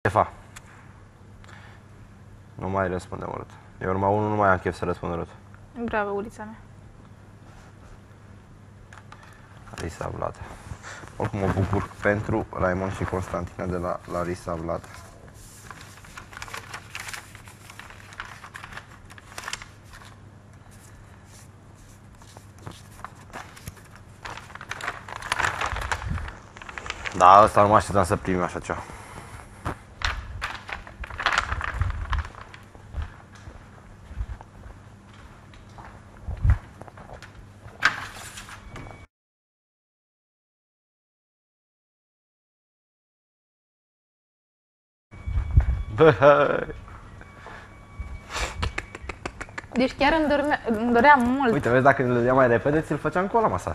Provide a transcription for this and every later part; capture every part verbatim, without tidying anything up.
Șefa. Nu mai răspunde urât. Eu urma unul, nu mai am chef să răspund urât. Bravo, ulița mea. Larisa Vlad. Oricum mă bucur pentru Raimond și Constantina de la Larisa Vlad. Da, asta nu mă așteptam să primim așa ceva. Deci chiar îmi, dorme, îmi dorea mult. Uite, vezi, dacă îl ia mai repede, ți-l făceam cu ăla masaj.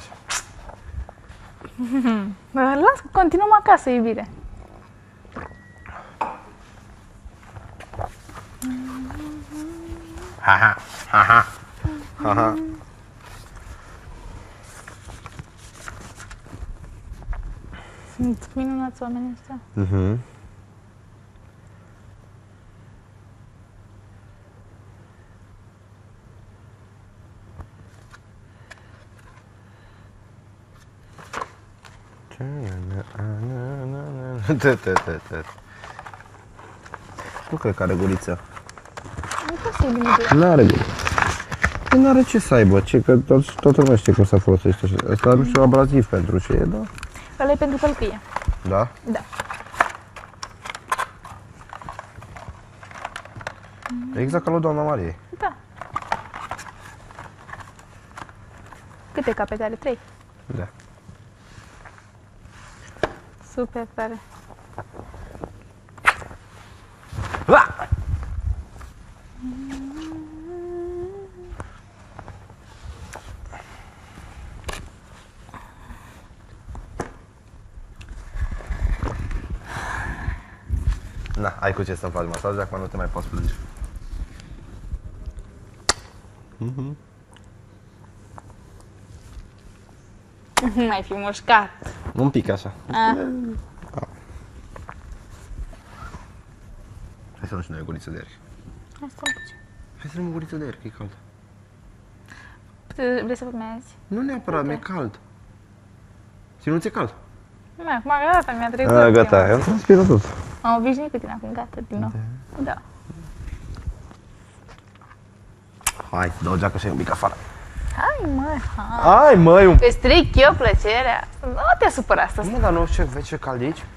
Las, continuăm acasă, iubire. Ha ha ha ha ha ha. Sunt minunați oamenii ăștia. Mhm. Nu cred că are guriță. Nu posibil, iubire. Nu are guriță. Nu are ce să aibă, ce, că tot, toată lumea știe cum să folosește așa. Asta nu știu abraziv pentru ce e, da? Ăla e pentru călcâie. Da? Da. Exact ca lui doamna Marie. Da. Câte capete are? Trei? Da. Super tare. Ah! Na, ai cu ce să-mi faci masaj, acum nu te mai poți plânge. Mhm. Mai fi mușcat. Un pic așa. Ah. Hai să luăm și noi o guriță de aer. Hai să puțin. Hai să luăm o guriță de aer, că e cald. Vrei să fumezi? Nu neapărat, mi-e cald. Și nu ți-e cald? Nu, acum gata, mi-a trecut. A, gata, eu am transpirat tot. Am obișnuit cu tine acum, gata, din nou. Da. Hai, dă o geacă și un pic afară. Hai, mă, hai. Hai, măi, un... Îți stric eu plăcerea. Nu te supăra asta. Mă, dar nu știu, vezi ce cald e aici?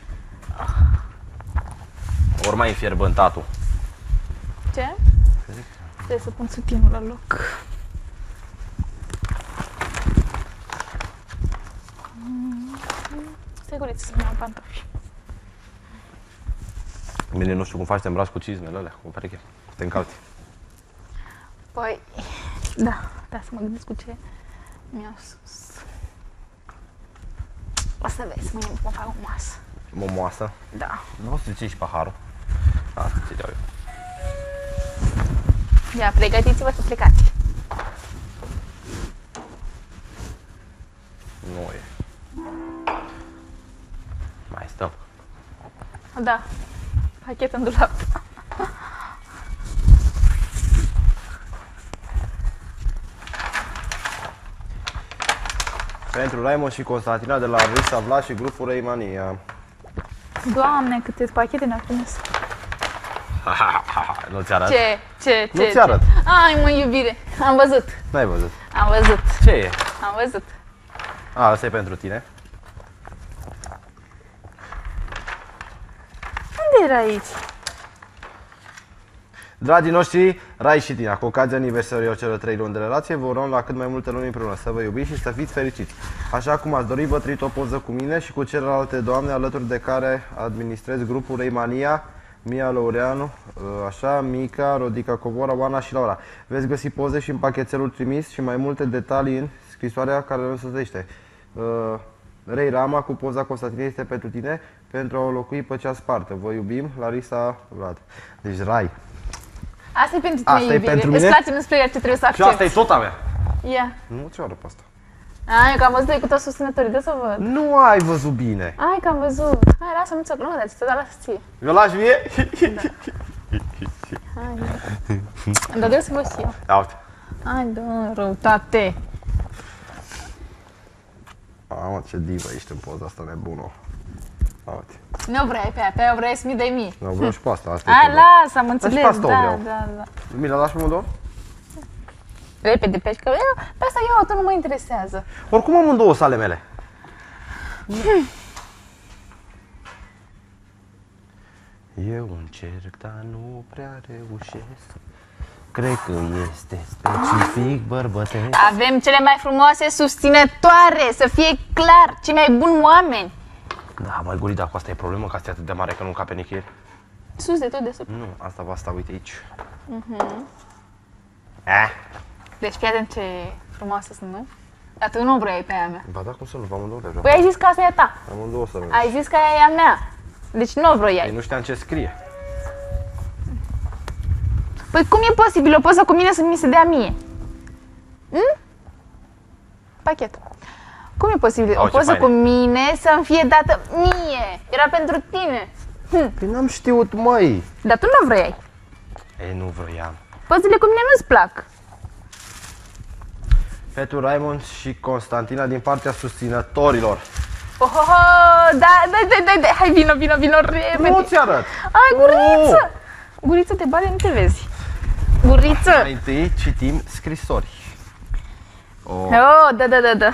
Ori mai înfierbântatul. Ce? Trebuie să pun sutinul la loc. Stai guriță să-mi iau pantofi. Bine, nu știu cum faci, te îmbraci cu cizmele alea, cu pereche. Te încalți. Păi, da, da, să mă gândesc cu ce mi-au sus. O să vezi, mâine mă fac o masă. Momoasă. Da. Nu o să ții și paharul. Asta ți iau eu. Ia, pregătiți-vă să plecați. Nu e. Mai stăm. Da, pachet în dulap. Pentru Raimond și Constantina de la Larisa Vlad și grupul Reimania. Doamne, câte pachete ne-a trimis. Nu ți arăt? Ce? Ce? Ce? Nu ți arăt. Ai, mă, iubire, am văzut. N-ai văzut. Am văzut. Ce e? Am văzut. A, asta e pentru tine. Unde era aici? Dragii noștri, Rai și Tina, cu ocazia aniversării celor trei luni de relație, vă urăm la cât mai multe luni împreună, să vă iubiți și să fiți fericiți. Așa cum ați dori, vă trimit o poză cu mine și cu celelalte doamne alături de care administrez grupul Reimania, Mia Laureanu, așa, Mica, Rodica Covora, Oana și Laura. Veți găsi poze și în pachetelul trimis și mai multe detalii în scrisoarea care ne însoțește. Rei Rama cu poza Constantinei este pentru tine, pentru a o locui pe cea spartă. Vă iubim, Larisa Vlad. Deci, Rai. Asta e pentru tine, Asta e iubire. pentru Îți mine? place, nu spune ce trebuie să Și accepti. asta e tot a mea. Ia. Nu ți-o arăt pe asta. Ai, că am văzut cu toți susținătorii, de să văd. Nu ai văzut bine. Ai, că am văzut. Hai, lasă, nu ți-o glumă, dar ți-o lasă ție. Eu lași vie? Hai. Dar trebuie să văd și eu. Da, uite. Hai, dă, răutate. Mamă, ce divă ești în poza asta nebună. Da, uite. Nu vrei pe aia, pe aia vrei să mi dai mie. Nu, vreau și pe asta. asta Hai, lasă, am Dar și înțeles, pe asta o da, vreau. da, da. Mi l-a lași pe amândouă? Repede, pe că eu, pe asta eu, tot nu mă interesează. Oricum amândouă sale mele. Eu încerc, dar nu prea reușesc. Cred că este specific bărbătesc. Avem cele mai frumoase susținătoare, să fie clar, cei mai buni oameni. Da, mai guri, dar cu asta e problemă, că asta e atât de mare că nu cape nicăieri. Sus de tot de sub. Nu, asta va sta, uite aici. Mhm. Eh. Deci fii atent ce frumoasă sunt, nu? Dar tu nu vrei pe aia mea. Ba da, cum să nu, vă amândouă le vreau. Păi ai zis că asta e a ta. Amândouă să vreau. Ai zis că aia e a mea. Deci nu o vrei Ei, ai. nu știam ce scrie. Păi cum e posibil o poză cu mine să mi se dea mie? Hm? Pachet. Cum e posibil Au, o ce poză faine. cu mine să-mi fie dată mie? Era pentru tine. Hm. Păi n-am știut, măi. Dar tu nu vrei. Ei, nu vroiam. Pozele cu mine nu-ți plac. Petu Raimond și Constantina din partea susținătorilor. Oh, oh, oh, da, da, da, da, da, hai, vino, vino, vino, repede. Nu ți arăt. Ai, guriță! Guriță de bale, nu te vezi. Guriță! Mai întâi citim scrisori. Oh. Oh, da, da, da, da.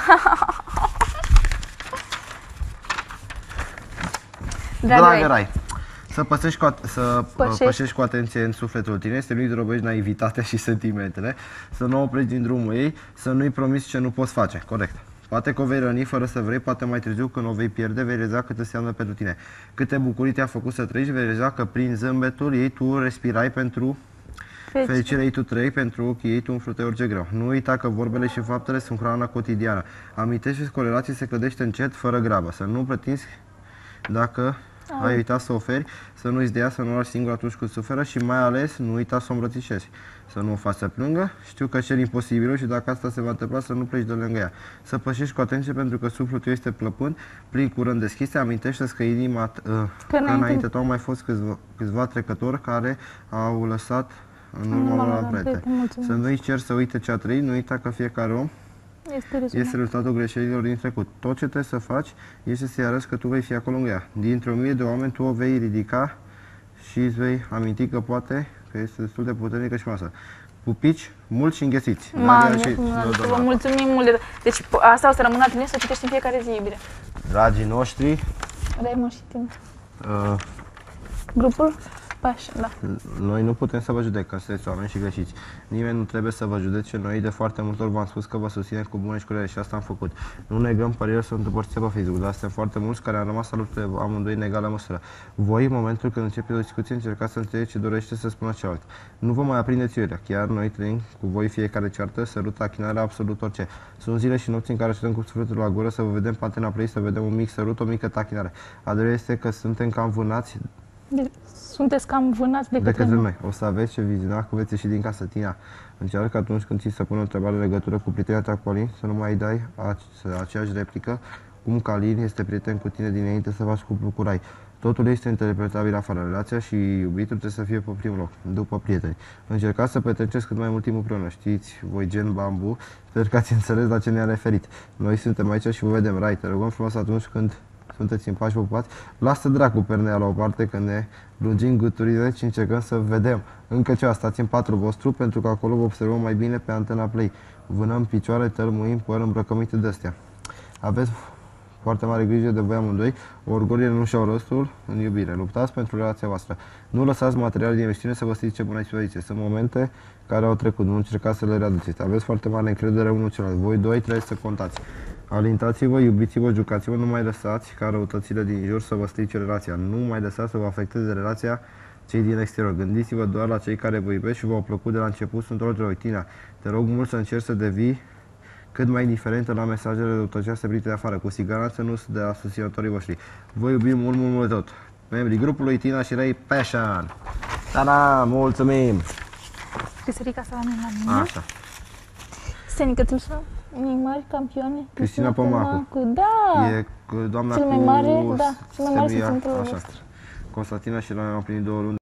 Dragă Rai, să pășești cu, at- să Pășești. pășești cu atenție în sufletul tine, să nu-i drobești naivitatea și sentimentele, să nu o oprești din drumul ei, să nu-i promiți ce nu poți face. Corect. Poate că o vei răni fără să vrei, poate mai târziu când o vei pierde, vei realiza cât înseamnă pentru tine. Câte bucurii te-a făcut să trăiești, vei realiza că prin zâmbetul ei tu respirai pentru fericirea ei tu trăi, pentru ochii ei tu înfruntai orice greu. Nu uita că vorbele și faptele sunt hrana cotidiană. Amintește-ți că o relație se clădește încet, fără grabă. Să nu pretinzi dacă ai uitat să oferi, să nu-i dea, să nu o lași singur atunci când suferă și mai ales nu uita să o îmbrățișezi. Să nu o faci să plângă, știu că ceri imposibilul și dacă asta se va întâmpla să nu pleci de lângă ea. Să pășești cu atenție pentru că sufletul tău este plăpând, plin cu rând deschise, amintește-ți că inima, uh, că înainte- înainte tău au mai fost câțiva, câțiva trecători care au lăsat în urma lor amprente. Să nu-i ceri să uite ce a trăit, nu uita că fiecare om Este rezumat. este rezultatul greșelilor din trecut. Tot ce trebuie să faci este să-i arăți că tu vei fi acolo lângă ea. Dintre o mie de oameni tu o vei ridica și îți vei aminti că poate că este destul de puternică și frumoasă. Pupici mulți și înghețiți. Mamă, Nadia și cum vă Dodona. mulțumim mult de... Deci po- asta o să rămână la tine să o citești în fiecare zi, iubire. Dragii noștri, Raimond și tine. uh, Grupul? Paș, da. noi nu putem să vă judecăm, sunteți oameni și greșiți. Nimeni nu trebuie să vă judece. Noi de foarte multe ori v-am spus că vă susținem cu bune și cu rele și asta am făcut. Nu negăm părerile să împărțite pe Facebook, dar suntem foarte mulți care am rămas alături de amândoi în egală măsură. Voi, în momentul când începeți o discuție, încercați să înțelegeți ce dorește să spună celălalt. Nu vă mai aprindeți iurea. Chiar noi trăim cu voi fiecare ceartă, sărută, achinare, absolut orice. Sunt zile și nopți în care stăm cu sufletul la gură să vă vedem pe Antena Play, să vedem un mic sărut, o mică tachinare. Adevărul este că suntem cam vânați De- sunteți cam vânați de de către către noi. noi. O să aveți ce viziona că veți ieși din casă. Tina, încearcă atunci când ți se pune o întrebare în legătură cu prietenia ta cu Alin, să nu mai dai ace- aceeași replică, cum că Alin este prieten cu tine dinainte să faci cuplu cu Rai. Totul este interpretabil afară. Relația și iubitul trebuie să fie pe primul loc, după prieteni. Încercați să petreceți cât mai mult timp împreună. Știți, voi gen bambu, sper că ați înțeles la ce ne-a referit. Noi suntem aici și vă vedem. Rai, te rugăm frumos atunci când sunteți în pași pupați, lasă dracu pernea la o parte că ne lungim gâturile și încercăm să vedem. Încă ceva, stați în patrul vostru pentru că acolo vă observăm mai bine pe Antena Play. Vânăm picioare, tălmuim, păr îmbrăcăminte de-astea. Aveți foarte mare grijă de voi amândoi, orgolile nu și-au rostul în iubire. Luptați pentru relația voastră. Nu lăsați materiale din emisiune să vă strice bună dispoziție. Sunt momente care au trecut, nu încercați să le readuceți. Aveți foarte mare încredere unul celălalt. Voi doi trebuie să contați. Alintați-vă, iubiți-vă, jucați-vă, nu mai lăsați ca răutățile din jur să vă strice relația. Nu mai lăsați să vă afecteze relația cei din exterior. Gândiți-vă doar la cei care vă iubesc și v-au plăcut de la început. Sunt orice Tina, te rog mult să încerci să devii cât mai indiferentă la mesajele răutăcioase primite de afară. Cu siguranță nu sunt de la susținătorii voștri. Vă iubim mult, mult, mult tot. Membrii grupului Tina și Ray Passion. Ta-da, mulțumim! Scrisărica asta la mine, la mine. Așa. Senica, tu să... Unii mari campioni. Cristina Pomacu. Da! E cu- doamna Cel mai cu mare, da, cel mai mare Serbia, susținătorul așa. nostru. Constantina și noi am plinit două luni